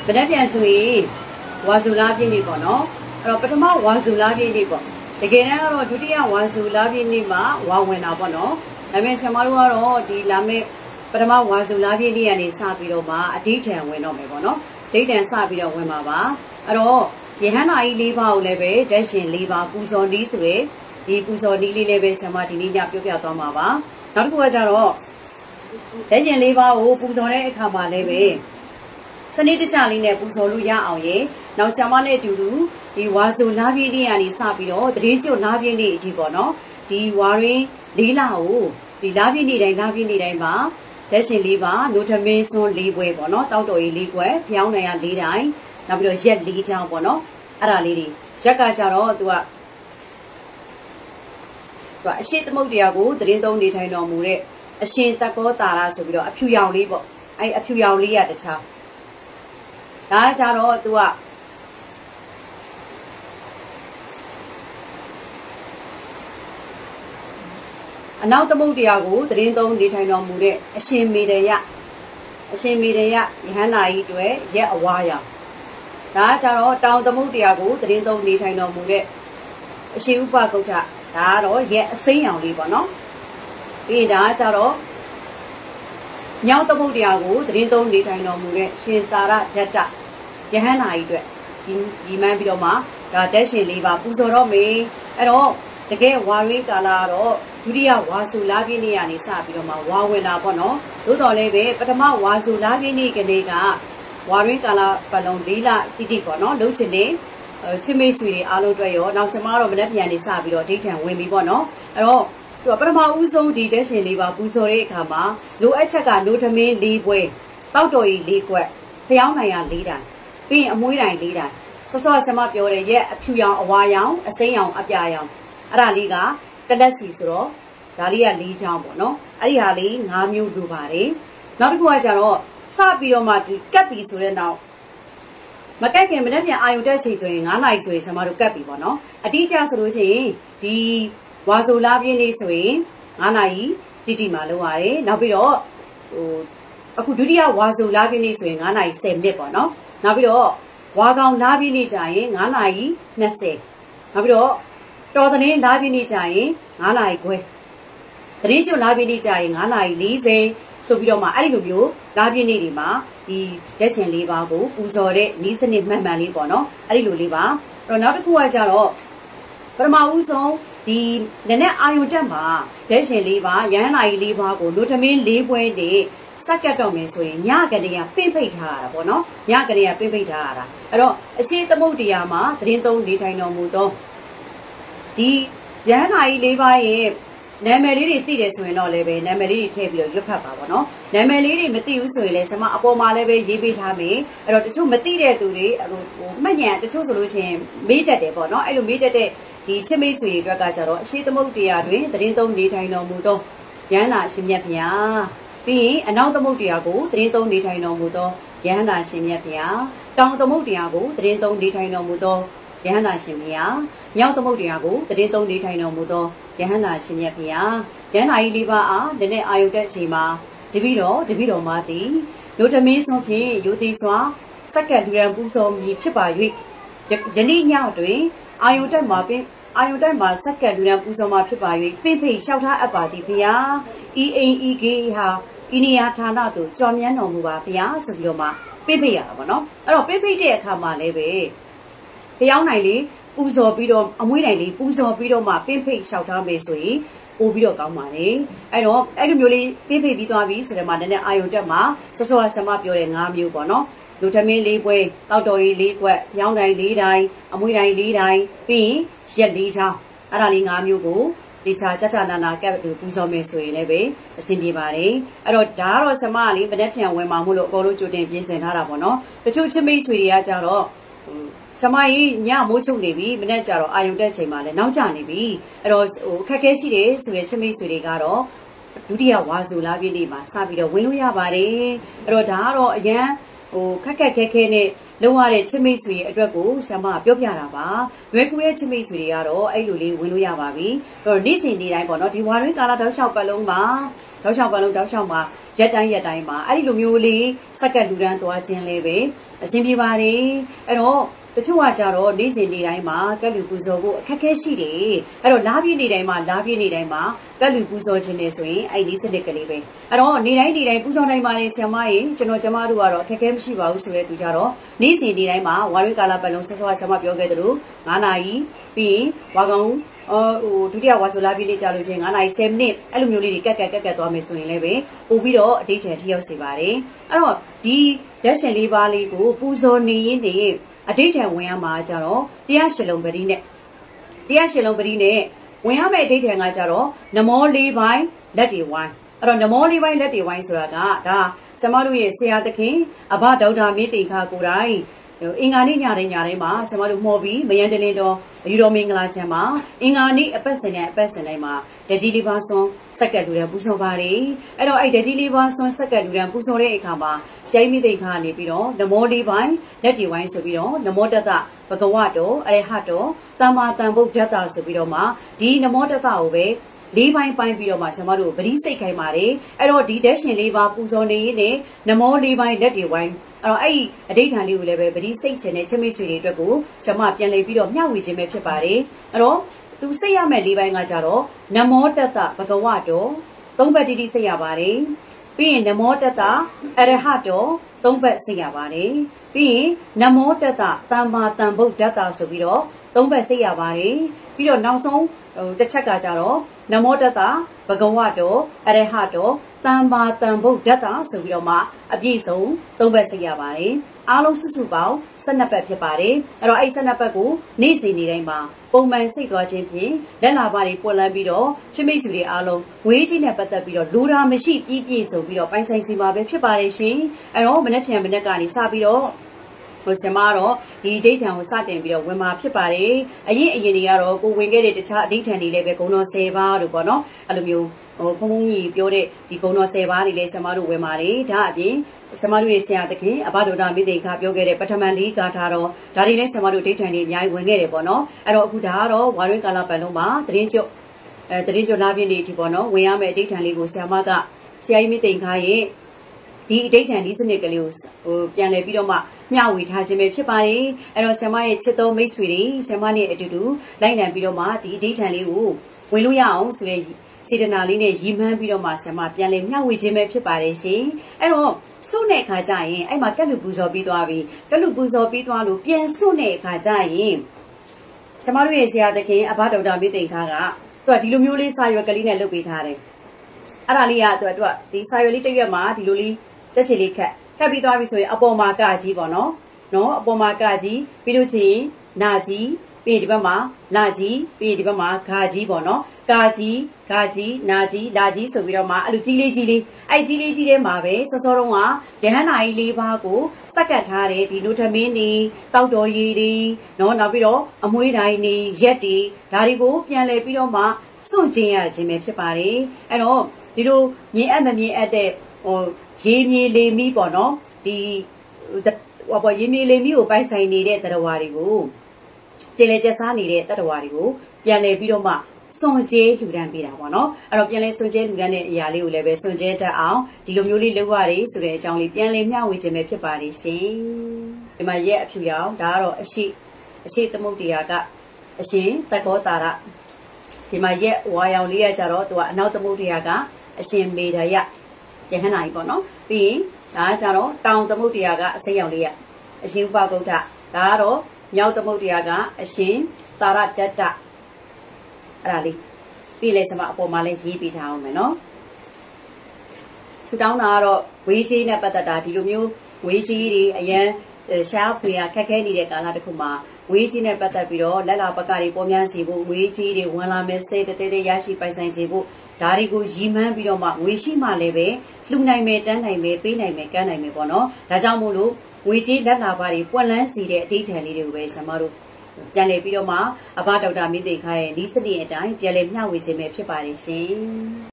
But if you see, was you love in Nipono, or Patama was you love in Nipo. The General or Dutia was you love in Nima, Wawen Abono. I mean, Samaru, the Lame, Patama was you love in and Sabiroma, a detail when no Mebono, data Sabiro Wemava, at all. Yehana I leave out leve, dashing leave out Puso this way, the Puso Lili leve Samatini Yapia Tomava, not Guajaro. Then leave out Puso Kama leve. Sanity Charlie Nepusoluya Aye, now Samane Dulu, the Wazu Lavini and Isabio, the Regio Lavini Tibono, the Wari, Lila O, the Lavini and Lavini Rema, Deshin Liva, Nuta Mason Liwe Bono, Tauto Ligue, Piana and Lidai, Nabio Jet Lita Bono, Ara Lady, Jacka Jaro, to sheet Modiago, the Rindo Nitano Mure, a shin taco tara, so a few young libo, a few young li at the top. Jaro to a now the Modiago, the Rindo Nitano Mure, a shin media, Yana Idwe, yet a wire. Jaro down the Modiago, the Rindo Nitano Mure, a shiupa gota, that or yet a sing on Libono. Be that Jaro. Now the Modiago, the Rindo Nitano Mure, Shintara Jetta. Jehana idwe in Yimabidoma, Dashi Liva, Puzoro me at all. The gay Wari Galaro, Judia Wasu Lavini and Isabidoma, Wawena Bono, Ludo Leve, Patama Wasu Lavini Ganega, Wari Gala Palon Lila, Titipono, Lucine, Chimmy Sweetie, Alo Dwayo, now Samaro Menapian Isabido, Titan, Wimmy Bono, at all. To a Patama Uzo, the Dashi Liva, Puzore Kama, Lu Echaka, Lutame, Liwe, Tautoi, Lique, Piana Lida. Be a Muira leader. So some up your yet a few young a while, a say young a piano. Araliga, the Lessisro, Dalia Lee Jambono, Ariali, Namu Dubari, not Guajaro, Sabio Mati, Capi Surena. Macake Menavia, I would say so in an ice with some other Capi Bono, a teacher solution, the Wazulavian way, Anai, Titi Maluare, Nabiro, a Kuduria Wazulavian swing, and I say Nipono. Nabiro, Wagam Nabini Jai, Nanai, Nesse. Nabiro, Todane Nabini Jai, Nanai Gue. The region Nabini Jai, Nanai Lise, Subidoma Aribu, Nabini Lima, the Deshin Livago, Uzore, Nisan Mamani Bono, Arilu Liva, Ronaldo Guajaro. Perma Uzo, the Nene Ayutama, Deshin Liva, Yanai Livago, Lutamin Live de. Sakatome swing, Yagadia, Pipetara, Bono, Yagadia Pipetara. A sheet the Modiama, Rindo Nitano Mudo. The Yana Levi, Nemeli Tides when all leve, Nemeli table, Yukapa, Bono, Nemeli Matthews, Sama Apoma leve, Yibitame, or the two material today, Mania, the two solution, meet at the Bono, I will meet at the Chimisui, Dragajaro, sheet the Modia, the Rindo Nitano Mudo, Yana Shimyapia. Be and now the Modiago, Trinto Nitano Mudo, Yana Shimia, down the Modiago, Trinto Nitano Mudo, Yana Shimia, Miao the Modiago, Trinto Nitano Mudo, Yana Shimia, Yana Iliva, the Ne Ayuda Chima, Divido Mati, Lutamis of P, Utiswa, Second Grand Buso, Pipa, Jenny Yadui, Ayuda Mapping. Ayuda ma second Grand Buso Mapipa, Pipi, shout out about the Pia, E. Ha. Inia Tanatu, Jomian Omuba, Pia, Subioma, Pipia, no? Oh, Pipi de Kama leve. Pianali, Uzo Bido, Amuinali, Uzo Bido ma, Pipi, shout out Mesui, Ubido Gamani. I know, Edumuli, Pipi Bitoavis, the Madana Ayudama, so as some up your Namu Bono, Lutami Liwe, Tautoi Lique, Yangai Lidai, Amuinai Lidai, P. Shelita, Aralinga Mugo. The Chachanana capital Puzome Suinebe, a Simbi Bari, I wrote Daro Samali, Venetia, when Mamulo Goro to the Pies and Harabono, the two Chimay Suria Jaro, Samai, Nya Mucho Nevi, Venetaro, Ayuda Chimale, now Janibi, I was Kakeshi, Suya Chimay Surigaro, Dudia Wazula Vinima, Sabida Winuya Bari, Rodaro, again, O Kakakene. Lower Chimisui, a drago, Sama, Yopiaraba, Regular Chimisuriaro, Ayuli, Winuyababi, or Nisi, the Ibono, the Warri Gala, Dosha Paloma, Dosha Paloma, ရက်တိုင်းမှာအဲ့ဒီလိုမျိုးလေးစက္ကန့်လူတန်းသွားခြင်းလေးပဲအဆင်ပြေပါတယ်အဲ့တော့တချို့ကကြတော့နေ့စဉ်နေ့တိုင်းမှာကက်လူပူဇော်ဖို့အခက်အခဲရှိတယ်အဲ့တော့လားပြည့်နေ့တိုင်းမှာကက်လူပူဇော်ခြင်းနေဆိုရင်အဲ့ဒီစနစ်ကလေးပဲအဲ့တော့နေ့တိုင်းပူဇော်တိုင်းမှာလေဆရာမရေကျွန်တော်ကျမတို့ကတော့အခက်အခဲမရှိပါဘူးဆိုတဲ့သူကြတော့နေ့စဉ်နေ့တိုင်းမှာဝါရွေးကာလပတ်လုံးဆောဆောဆရာမပြောခဲ့သလို9နာရီပြီးရင်ဝါကောင်ဒုတိယဝါဆိုလာပြည့်နေ့ကြလို့ချင်း9နာရီ10မိနစ်အဲ့လိုမျိုးလေးတွေကတ်သွားမယ်ဆိုရင်လည်းပဲပို့ပြီးတော့အတိတ်ထန်ထိရောက်စေပါတယ်အဲ့တော့ဒီလက်ရှင်လေးပါးလေးကိုပူဇော်နေရင်နေအတိတ်ထံဝင်ရမှာကြတော့တရားရှင်လုံးပတိနဲ့ဝင်ရမယ့်အတိတ်ထံကကြတော့နမောလေးပိုင်းလက်တွေဝိုင်းအဲ့တော့နမောလေးပိုင်းလက်တွေဝိုင်းဆိုတာကဒါဆမတို့ရဲ့ဆရာသခင်အဘဒေါက်တာမေတ္တိခါကိုယ်တိုင်အင်္ဂါနေ့ညတိုင်းမှာဆမတို့မှော်ပြီးမယန်တလင်းတော်ယူတော်မင်္ဂလာချမ်းမှာအင်္ဂါနေ့အပတ်စဉ်တိုင်းမှာတကြီးလေးပါးဆွန်စက္ကန့်လူတန်းပူဇော်ပါတယ်အဲ့တော့အဲ့တကြီးလေးပါးဆွန်စက္ကန့်လူတန်းပူဇော်တဲ့အခါမှာဆရာကြီးမိသိခါနေပြီးတော့နမောလေးပိုင်းလက်တီဝိုင်းဆိုပြီးတော့နမောတတဘဂဝတောအရဟတောတမ္မာတန်ဗုဒ္ဓတ္တဆိုပြီးတော့မှဒီနမောတတကိုပဲလေးပိုင်းပိုင်းပြီးတော့မှကျွန်မတို့ပရိစိတ်ခိုင်းပါတယ်အဲ့တော့ဒီတက်ရှင်လေးပါပူဇော်နေရင်လည်းနမောလေးပိုင်းလက်တွေဝိုင်းအဲ့တော့အဲ့ဒီအဋိဌာန်လေးကိုလည်းပဲပရိစိတ်ခြင်းနဲ့ချမိတ်ဆွေတွေအတွက်ကိုကျွန်မပြန်လည်ပြီးတော့မျှဝေခြင်းပဲဖြစ်ပါတယ်အဲ့တော့သူစိတ်ရမယ့်လေးပိုင်းကကြတော့နမောတတ္တဘဂဝတောသုံးဘက်တိတိစိတ်ရပါတယ်ပြီးရင်နမောတတ္တအရဟတောသုံးဘက်စိတ်ရပါတယ်ပြီးရင်နမောတတ္တတမ္မာတန်ဗုဒ္ဓတ္တဆိုပြီးတော့သုံးဘက်စိတ်ရပါတယ်ပြီးတော့နောက်ဆုံးတစ်ချက်ကကြတော့နမောတတ္တဘဂဝတောအရဟတောတမ္မာတန်ဗုဒ္ဓတ္တဆိုပြီးတော့မှအပြည့်စုံသုံးဘက်စိတ်ရပါတယ်အားလုံးစုစုပေါင်း12ပတ်ဖြစ်ပါတယ်အဲ့တော့အဲ့12ပတ်ကိုနေ့စဉ်နေ့တိုင်းမှာပုံမှန်စိတ်သွားခြင်းဖြင့်လက်လာပါတွေပွက်လန်းပြီးတော့ချစ်မိတ်ဆွေတွေအားလုံးဝေးကြီးနဲ့ပတ်သက်ပြီးတော့လူတာမရှိပြည့်စုံပြီးတော့ပိုင်ဆိုင်စီမှာပဲဖြစ်ပါတယ်ရှင်အဲ့တော့မနေ့ကနေစပြီးတော့ဆရာမတော့ဒီဒိဋ္ဌံကိုစတင်ပြီးတော့ဝင်มาဖြစ်ပါတယ်အရင်တွေကတော့ကိုဝင်ခဲ့တဲ့တခြားအဒိဋ္ဌံတွေလည်းပဲဂုဏ်တော်10ပါးတို့ပေါ့နော်အဲ့လိုမျိုးဘုံကြီးပြောတဲ့ဒီဂုဏ်တော်10ပါးတွေလည်းဆရာမတို့ဝင်ပါတယ်ဒါအပြင်ဆရာမတို့ရဲ့ဆရာသခင်အဘဒုဒ္ဒမိသိခါပြောခဲ့တဲ့ပထမန်လေးဂါထာတော့ဒါတွေလည်းဆရာမတို့ဒိဋ္ဌံတွေအများကြီးဝင်ခဲ့တယ်ပေါ့နော်အဲ့တော့အခုဒါကတော့ဝါရွေးကာလပတ်လုံးမှာတရင်ကျွတ်လာပြည့်နေအထိပေါ့နော်ဝင်ရမယ့်ဒိဋ္ဌံလေးကိုဆရာမကဆရာကြီးမိသိခါရဲ့ဒီအဋိဌာန်ဒီစနစ်ကလေးကိုပြန်လည်ပြီးတော့မှမျှဝေထားခြင်းပဲဖြစ်ပါတယ်အဲ့တော့ဆရာမရဲ့ချစ်တော်မိတ်ဆွေတွေဆရာမနဲ့အတူတူလိုက်နိုင်ပြီးတော့မှဒီအဋိဌာန်လေးကိုဝင်လို့ရအောင်ဆိုတဲ့စေတနာလေးနဲ့ရည်မှန်းပြီးတော့မှဆရာမပြန်လည်မျှဝေခြင်းပဲဖြစ်ပါတယ်ရှင်အဲ့တော့စွန့်တဲ့အခါကျရင်အဲ့မှာကက်လူပူဇော်ပြီးသွားပြီကက်လူပူဇော်ပြီးသွားလို့ပြန်စွန့်တဲ့အခါကျရင်ဆရာမတို့ရဲ့ဆရာသခင်အဘဒေါက်တာမိသိခါကသူကဒီလိုမျိုးလေးစာရွက်ကလေးနဲ့လုပ်ပေးထားတယ်အဲ့ဒါလေးကသူကဒီစာရွက်လေးတစ်ရွက်မှာဒီလိုလေးကြက်ချီလေးခတ်ပြီးသွားပြီဆိုရင်အပေါ်မှာကကြီးပေါ့နော်အပေါ်မှာကကြီးပြီးလို့ချင်းနာကြီးပြီးဒီဘက်မှာနာကြီးပြီးဒီဘက်မှာဂါကြီးပေါ့နော်ဂါကြီးနာကြီးလာကြီးဆိုပြီးတော့မှအဲ့လိုကြီးလေးအဲ့ကြီးလေးထဲမှာပဲစောစောတုန်းကရဟန္တာကြီး၄ပါးကိုစက္ကတ်ထားတယ်ဒီနုထမင်းနေတောက်တော်ရည်တွေနော်နောက်ပြီးတော့အမွှေးတိုင်းနေရက်တွေဒါတွေကိုပြန်လဲပြီးတော့မှစွန့်ကျင်ရခြင်းပဲဖြစ်ပါတယ်အဲ့တော့ဒီလိုမြင်အပ်မမြင်အပ်တဲ့ရေမြေလေမီးပေါ့နော်ဒီရေမြေလေမီးကိုပိုက်ဆိုင်နေတဲ့တရဝါတွေကိုကျေလေကျက်စားနေတဲ့တရဝါတွေကိုပြန်လဲပြီးတော့မှစွန့်ကျဲလှူဒန်းပေးတာပေါ့နော်အဲ့တော့ပြန်လဲစွန့်ကျဲလှူဒန်းတဲ့အရာလေးကိုလည်းပဲစွန့်ကျဲတတ်အောင်ဒီလိုမျိုးလေးလုပ်ရတယ်ဆိုတဲ့အကြောင်းလေးပြန်လဲမျှဝေခြင်းပဲဖြစ်ပါတယ်ရှင်ဒီမှာရက်အဖြူရောင်ဒါကတော့အရှိသမုဒ္ဒရာကအရှင်တက္ကောတာရဒီမှာရက်ဝါရောင်လေးကကြတော့သူကအနောက်သမုဒ္ဒရာကအရှင်မေဓယယဟန္တာကြီးပေါ့နော်ပြီးရင်ဒါကကြတော့တောင်သမုဒ္ဒရာကအစိမ်းရောင်လေးကအရှင်ဥပဂုဋ္ဌဒါကတော့မြောက်သမုဒ္ဒရာကအရှင်တာရတတ္တအဲ့ဒါလေးပြီးလဲစမအပေါ်မှာလဲရေးပေးထားအောင်မယ်နော်ဆူတောင်းတာကတော့ဝေးကြီးနဲ့ပတ်သက်တာဒီလိုမျိုးဝေးကြီးတွေအရန်ရှားဖွေရခက်ခဲနေတဲ့ကာလတစ်ခုမှာဝေးကြီးနဲ့ပတ်သက်ပြီးတော့လက်လာပကတွေပေါ်များစီဖို့ဝေးကြီးတွေဝင်လာမယ်စိတ်တသေးရရှိပိုင်ဆိုင်စီဖို့ဒါတွေကိုရည်မှန်းပြီးတော့မှငွေရှိမှလည်းပဲလှူနိုင်မယ်တန်းနိုင်မယ်ပေးနိုင်မယ်ကမ်းနိုင်မယ်ပေါ့နော်ဒါကြောင့်မို့လို့ငွေကြီးလက်လာပါတွေပွက်လန်းစီတဲ့အဋိဌာန်လေးတွေကိုပဲဆရာမတို့ပြန်လည်ပြီးတော့မှအဘဒေါက်တာမိသိခါရဲ့ဒီစနစ်အတိုင်းပြန်လည်မျှဝေခြင်းပဲဖြစ်ပါတယ်ရှင်